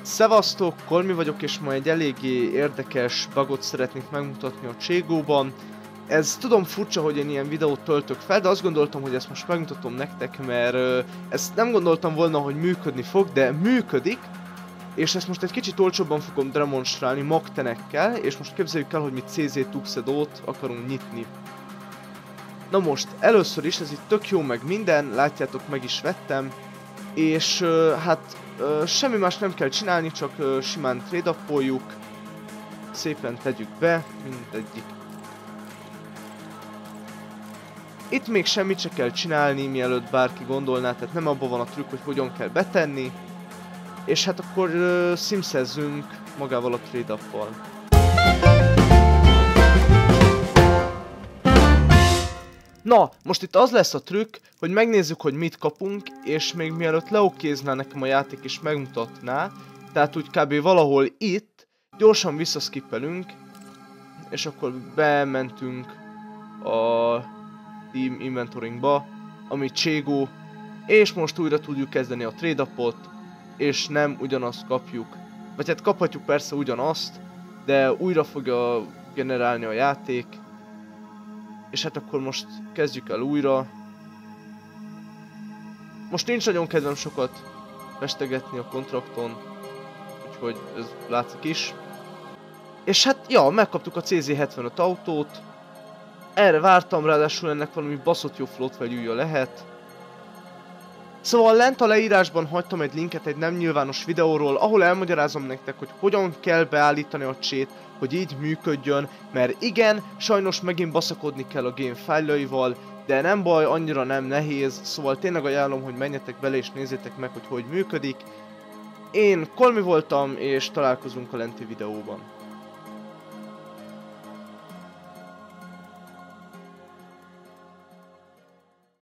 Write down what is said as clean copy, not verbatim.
Szevasztok, Kolmi vagyok, és ma egy eléggé érdekes bugot szeretnék megmutatni a Cségóban. Ez tudom furcsa, hogy én ilyen videót töltök fel, de azt gondoltam, hogy ezt most megmutatom nektek, mert ezt nem gondoltam volna, hogy működni fog, de működik. És ezt most egy kicsit olcsóbban fogom demonstrálni magtenekkel, és most képzeljük el, hogy mi CZ Tuxedót akarunk nyitni. Na most, először is, ez itt tök jó meg minden, látjátok, meg is vettem. És semmi más nem kell csinálni, csak simán trade-upoljuk. Szépen tegyük be, mindegyik. Itt még semmit se kell csinálni, mielőtt bárki gondolná, tehát nem abban van a trükk, hogy hogyan kell betenni. És hát akkor simszezzünk magával a trade-uppal. Na, most itt az lesz a trükk, hogy megnézzük, hogy mit kapunk, és még mielőtt leokézná nekem a játék és megmutatná, tehát úgy kb. Valahol itt, gyorsan visszaskippelünk, és akkor bementünk a Team Inventoringba, ami Cségó, és most újra tudjuk kezdeni a trade-upot, és nem ugyanazt kapjuk. Vagy hát kaphatjuk persze ugyanazt, de újra fogja generálni a játék. És hát akkor most kezdjük el újra. Most nincs nagyon kedvem sokat festegetni a kontrakton, úgyhogy ez látszik is. És hát, ja, megkaptuk a CZ75 autót. Erre vártam, ráadásul ennek valami baszott jó float value-ja lehet. Szóval lent a leírásban hagytam egy linket egy nem nyilvános videóról, ahol elmagyarázom nektek, hogy hogyan kell beállítani a csét, hogy így működjön, mert igen, sajnos megint baszakodni kell a game fájljaival, de nem baj, annyira nem nehéz, szóval tényleg ajánlom, hogy menjetek bele és nézzétek meg, hogy hogy működik. Én Kolmi voltam, és találkozunk a lenti videóban.